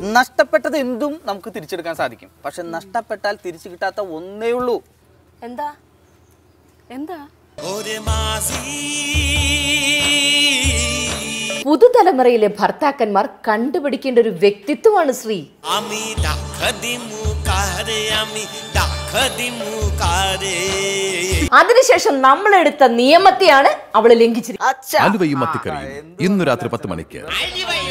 നഷ്ടപ്പെട്ടത് എന്തും നമുക്ക് തിരിച്ചെടുക്കാൻ സാധിക്കും. പക്ഷെ നഷ്ടപ്പെട്ടാൽ തിരിച്ചു കിട്ടാത്ത ഒന്നേ ഉള്ളൂ. എന്താ? എന്താ? പുതുതലമുറയിലെ ഭർത്താക്കന്മാർ കണ്ടുപിടിക്കേണ്ട ഒരു വ്യക്തിത്വമാണ് ശ്രീ. അതിനുശേഷം നമ്മളെടുത്ത നിയമത്തെയാണ് അവള് ലംഘിച്ചിരിക്കുന്നത്. അലുവയും മത്തിക്കറിയും ഇന്നു രാത്രി 10 മണിക്ക്.